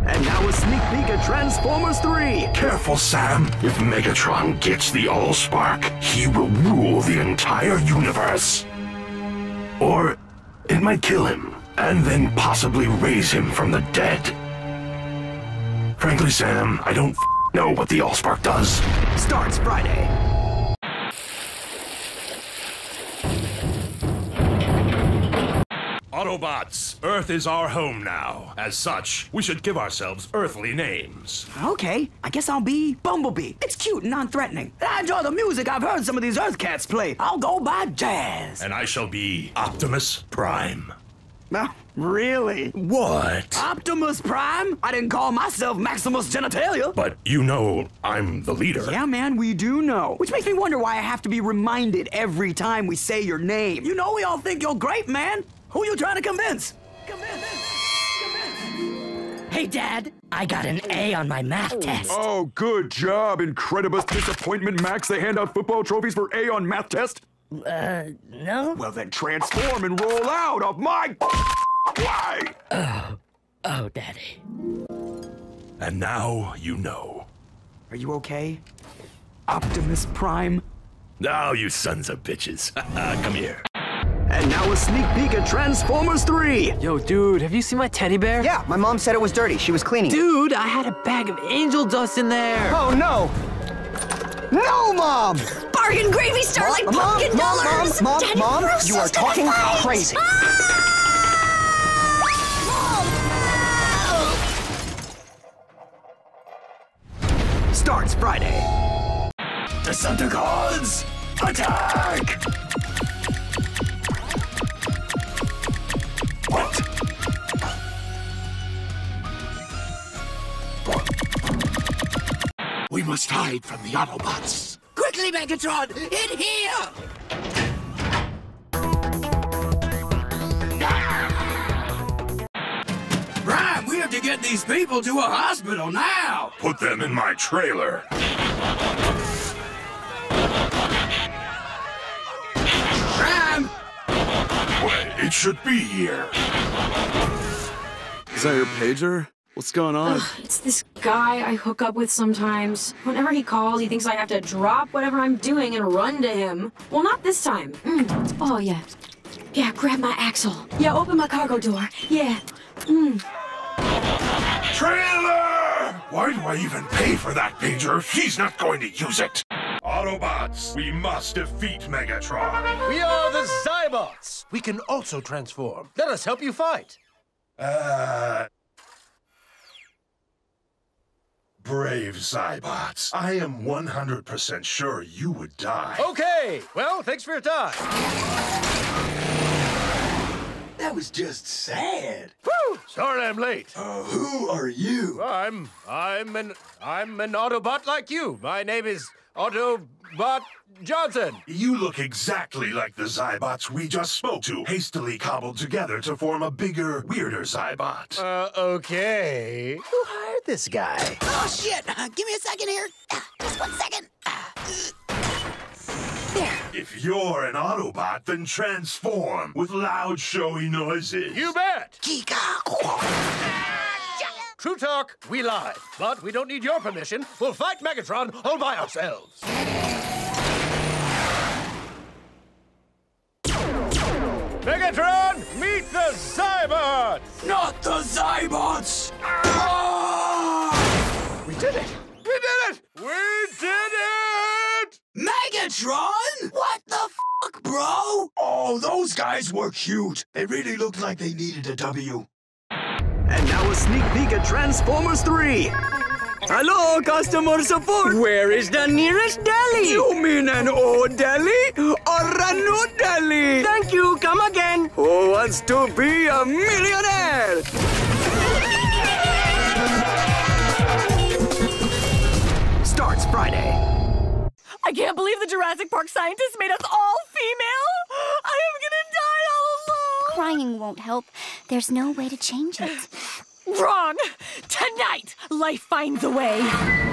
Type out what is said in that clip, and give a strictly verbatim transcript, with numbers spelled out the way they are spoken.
And now a sneak peek at Transformers three. Careful, Sam. If Megatron gets the Allspark, he will rule the entire universe. Or it might kill him, and then possibly raise him from the dead. Frankly, Sam, I don't f know what the Allspark does. Starts Friday. Autobots, Earth is our home now. As such, we should give ourselves earthly names. Okay, I guess I'll be Bumblebee. It's cute and non-threatening. I enjoy the music I've heard some of these Earth cats play. I'll go by Jazz. And I shall be Optimus Prime. No, really? What? Optimus Prime? I didn't call myself Maximus Genitalia. But you know I'm the leader. Yeah, man, we do know. Which makes me wonder why I have to be reminded every time we say your name. You know we all think you're great, man. Who you trying to convince? Convince! Convince! Hey, Dad, I got an A on my math test. Oh, good job, Incredibus Disappointment Max. They hand out football trophies for A on math test? Uh, no? Well, then transform and roll out of my way! Oh, oh, Daddy. And now you know. Are you okay? Optimus Prime? Now, you sons of bitches. Come here. And now a sneak peek at Transformers three. Yo, dude, have you seen my teddy bear? Yeah, my mom said it was dirty. She was cleaning. Dude, I had a bag of angel dust in there. Oh, no. No, Mom! Bargain gravy starlight Mom, pumpkin Mom, dollars! Mom, Mom, Daddy, Mom, we're you are so gonna talking fight. crazy. Ah! Starts Friday. Decepticons, attack! What? We must hide from the Autobots. Quickly, Megatron! In here! Prime, we have to get these people to a hospital now. Put them in my trailer. Prime! Well, it should be here. Is that your pager? What's going on? Ugh, it's this guy I hook up with sometimes. Whenever he calls, he thinks I have to drop whatever I'm doing and run to him. Well, not this time. Mm. Oh, yeah. Yeah, grab my axle. Yeah, open my cargo door. Yeah. Mm. Trailer! Why do I even pay for that pager if he's not going to use it? Autobots, we must defeat Megatron. We are the Zybots. We can also transform. Let us help you fight. Uh... Brave Zybots, I am one hundred percent sure you would die. Okay, well, thanks for your time. That was just sad. Whew, sorry I'm late. Uh, who are you? I'm, I'm an, I'm an Autobot like you. My name is Autobot Johnson. You look exactly like the Zybots we just spoke to, hastily cobbled together to form a bigger, weirder Zybot. Uh, okay. Who hired this guy? Oh, shit! Uh, give me a second here. Uh, just one second. Uh, there. If you're an Autobot, then transform with loud, showy noises. You bet! Kika. True talk, we lie. But we don't need your permission. We'll fight Megatron all by ourselves. Megatron, meet the Zybots! Not the Zybots! We did it! We did it! We did it! Megatron? What the fuck, bro? Oh, those guys were cute. They really looked like they needed a W. And now a sneak peek at Transformers three. Hello, customer support. Where is the nearest deli? You mean an old deli or a new deli? Thank you, come again. Who wants to be a millionaire? Starts Friday. I can't believe the Jurassic Park scientists made us all female! I am gonna die all alone! Crying won't help. There's no way to change it. Wrong! Tonight, life finds a way.